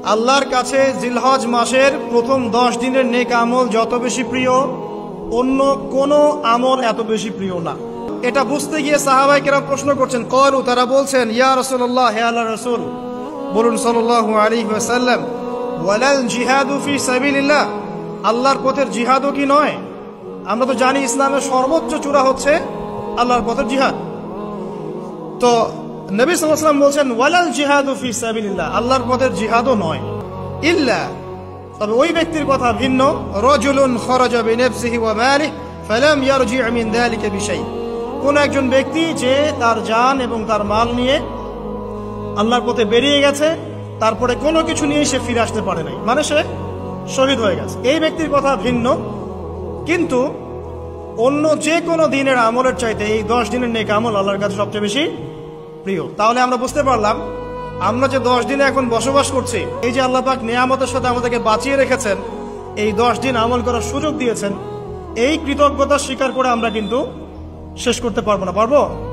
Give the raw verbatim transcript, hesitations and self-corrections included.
আল্লাহর কাছে জিলহজ মাসের প্রথম দশ দিনের নেক আমল যত বেশি প্রিয়, অন্য কোনো আমল এত বেশি প্রিয় না। এটা বুঝতে গিয়ে সাহাবায়ে কেরাম প্রশ্ন করছেন, ক্বালু, তারা বলছেন, ইয়া রাসূলুল্লাহ, হে আল্লাহর রাসূল, বলুন সাল্লাল্লাহু আলাইহি ওয়াসাল্লাম, ওয়ালাল জিহাদু ফি সাবিলিল্লাহ, আল্লাহর পথের জিহাদও কি নয়? আমরা তো জানি ইসলামের সর্বোচ্চ চূড়া হচ্ছে আল্লাহর পথের জিহাদ। তো নবী সাল্লাল্লাহু আলাইহি ওয়াসাল্লাম বলছেন, ওয়ালাল জিহাদু ফি সাবিলিল্লাহ, আল্লাহর পথের জিহাদও নয়, ইল্লা, তবে ওই ব্যক্তির কথা ভিন্ন, রাজুলুন খারাজা বিনাফসিহি ওয়া মালিহি ফালাম ইয়ারজি' মিন যালিকা বিশাই, কোন একজন ব্যক্তি যে তার জান এবং তার মাল নিয়ে আল্লাহর পথে বেরিয়ে গেছে, তারপরে কোনো কিছু নিয়ে সে ফিরে আসতে পারে নাই, মানে সে শহীদ হয়ে গেছে, এই ব্যক্তির কথা ভিন্ন। কিন্তু অন্য যে কোনো দিনের আমলের চাইতে এই দশ দিনের নেক আমল আল্লাহর কাছে সবচেয়ে বেশি প্রিয়। তাহলে আমরা বুঝতে পারলাম, আমরা যে দশ দিনে এখন বসবাস করছি, এই যে আল্লাহ পাক নিয়ামতের সাথে আমাদেরকে বাঁচিয়ে রেখেছেন, এই দশ দিন আমল করার সুযোগ দিয়েছেন, এই কৃতজ্ঞতা স্বীকার করে আমরা কিন্তু শেষ করতে পারবো না। পারবো?